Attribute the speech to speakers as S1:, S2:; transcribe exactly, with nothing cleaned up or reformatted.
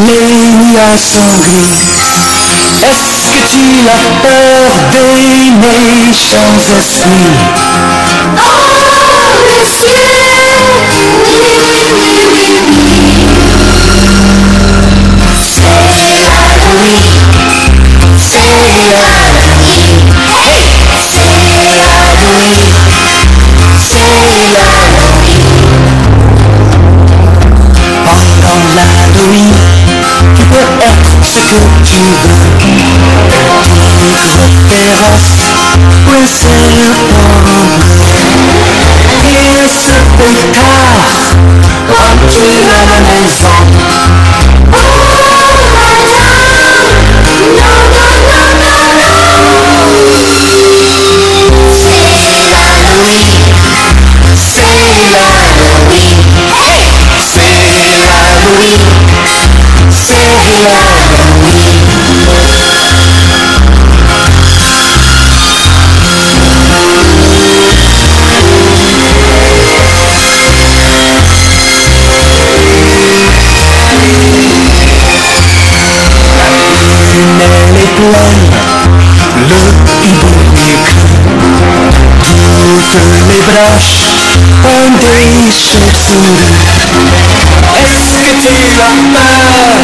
S1: les nuages sont gris. Est-ce que tu as peur d'aimer chants esprits?
S2: Oh, le ciel, oui, oui, oui, oui, oui. C'est Halloween, c'est Halloween, hey, c'est Halloween, c'est Halloween.
S1: Pendant l'Halloween, tu peux être ce que tu veux. Vivre féroce ou un serpent bleu. Il se fait tard quand tu es à la maison.
S2: Oh, madame, non, non, non, non, non. C'est Halloween, c'est Halloween, hey, c'est Halloween, c'est Halloween.
S1: Elle est pleine, le hibou est cru. Toutes les branches ont des chauves-souris. Est-ce que tu as peur